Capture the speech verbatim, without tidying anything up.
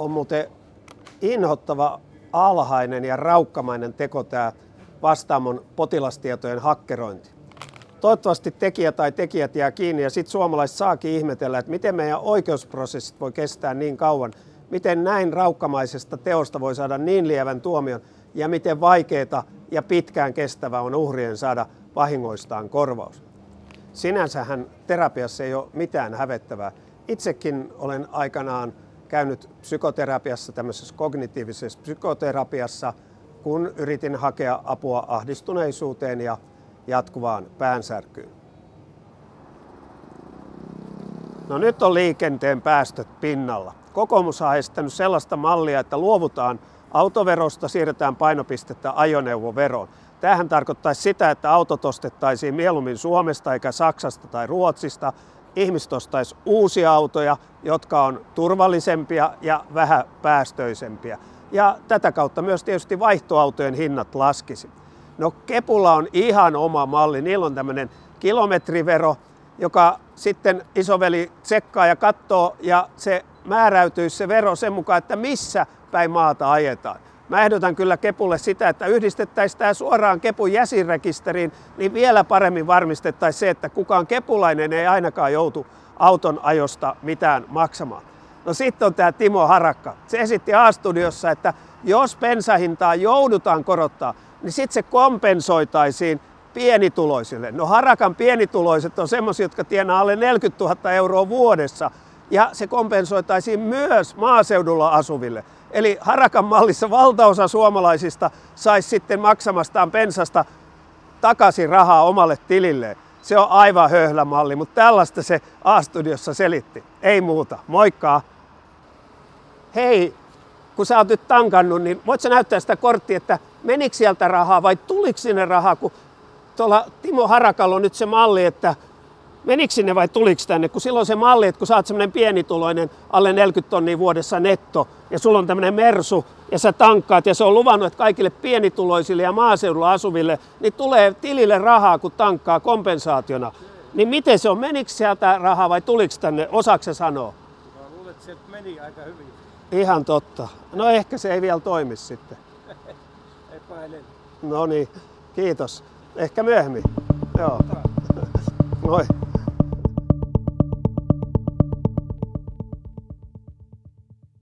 On muuten inhottava, alhainen ja raukkamainen teko tämä Vastaamon potilastietojen hakkerointi. Toivottavasti tekijä tai tekijät jää kiinni ja sitten suomalaiset saakin ihmetellä, että miten meidän oikeusprosessit voi kestää niin kauan, miten näin raukkamaisesta teosta voi saada niin lievän tuomion ja miten vaikeaa ja pitkään kestävä on uhrien saada vahingoistaan korvaus. Sinänsähän terapiassa ei ole mitään hävettävää. Itsekin olen aikanaan käynyt psykoterapiassa, tämmöisessä kognitiivisessa psykoterapiassa, kun yritin hakea apua ahdistuneisuuteen ja jatkuvaan päänsärkyyn. No nyt on liikenteen päästöt pinnalla. Kokoomus on esittänyt sellaista mallia, että luovutaan autoverosta, siirretään painopistettä ajoneuvoveroon. Tämähän tarkoittaisi sitä, että autot ostettaisiin mieluummin Suomesta eikä Saksasta tai Ruotsista. Ihmiset ostaisi uusia autoja, jotka on turvallisempia ja vähäpäästöisempiä. Ja tätä kautta myös tietysti vaihtoautojen hinnat laskisi. No Kepulla on ihan oma malli. Niillä on tämmöinen kilometrivero, joka sitten isoveli tsekkaa ja katsoo ja se määräytyisi se vero sen mukaan, että missä päin maata ajetaan. Mä ehdotan kyllä Kepulle sitä, että yhdistettäisiin tämä suoraan Kepun jäsenrekisteriin, niin vielä paremmin varmistettaisiin se, että kukaan kepulainen ei ainakaan joutu auton ajosta mitään maksamaan. No sitten on tämä Timo Harakka. Se esitti A-studiossa, että jos bensahintaa joudutaan korottaa, niin sitten se kompensoitaisiin pienituloisille. No Harakan pienituloiset on semmoisia, jotka tienaa alle neljäkymmentätuhatta euroa vuodessa, ja se kompensoitaisiin myös maaseudulla asuville. Eli Harakan mallissa valtaosa suomalaisista saisi sitten maksamastaan bensasta takaisin rahaa omalle tililleen. Se on aivan höhlä malli, mutta tällaista se A-studiossa selitti. Ei muuta. Moikka! Hei, kun sä oot nyt tankannut, niin voit sä näyttää sitä korttia, että menikö sieltä rahaa vai tuliko sinne rahaa, kun tuolla Timo Harakalla on nyt se malli, että menikö sinne vai tuliko tänne, kun silloin se malli, että kun sä oot semmoinen pienituloinen, alle neljäkymmentä tonnia vuodessa netto, ja sulla on tämmöinen mersu, ja sä tankkaat, ja se on luvannut, että kaikille pienituloisille ja maaseudulla asuville, niin tulee tilille rahaa, kun tankkaa kompensaationa. Niin miten se on, menikö sieltä rahaa vai tuliko tänne, osaako se sanoa? Mä luulen, että se meni aika hyvin. Ihan totta. No ehkä se ei vielä toimi sitten. Epäilen. No niin, kiitos. Ehkä myöhemmin. Joo. Moi.